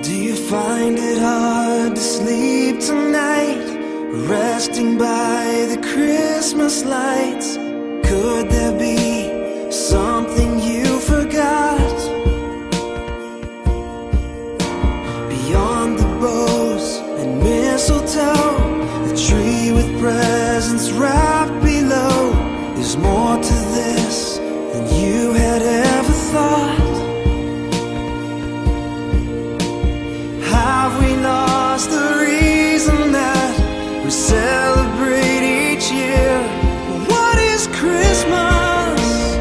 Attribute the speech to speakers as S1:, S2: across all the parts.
S1: Do you find it hard to sleep tonight, resting by the Christmas lights? Could there be something you forgot? Beyond the bows and mistletoe, the tree with presents wrapped below, there's more to this than you had ever thought. Have we lost the reason that we celebrate each year? What is Christmas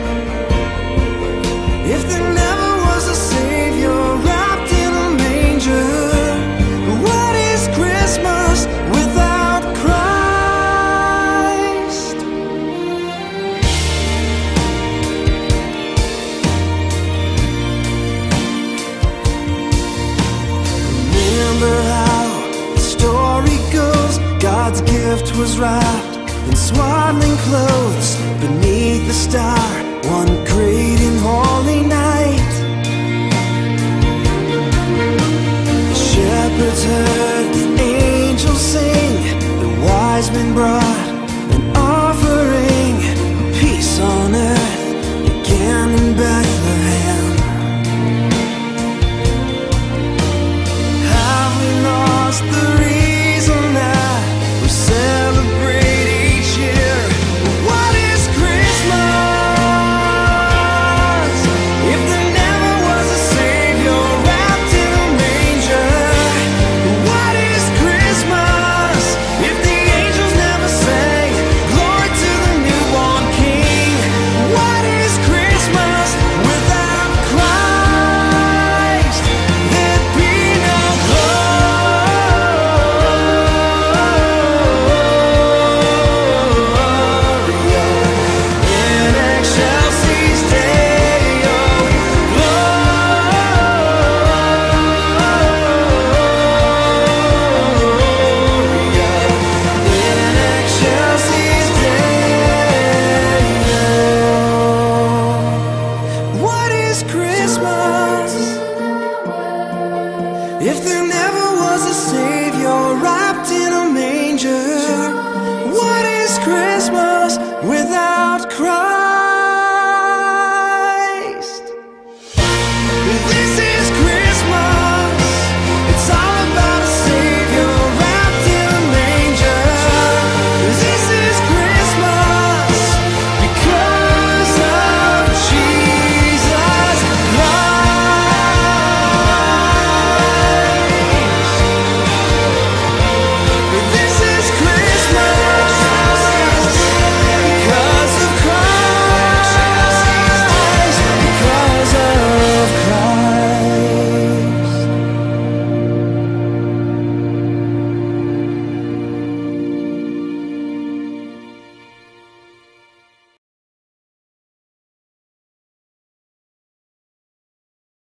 S1: if there never was a Savior wrapped in a manger? What is Christmas without Christ? Remember how the story goes, God's gift was wrapped in swaddling clothes beneath the star one great and holy night. The shepherds heard the angels sing, the wise men brought an offering. Peace on earth began in Bethlehem. Have we lost the reason that we celebrate each year? What is Christmas if there never was a Savior wrapped in a manger? What is Christmas if the angels never sang glory to the newborn King? What is Christmas without Christ? There'd be no Gloria in excelsis Deo. Gloria in excelsis Deo. What is Christmas if there never was a Savior wrapped in a manger? What is Christmas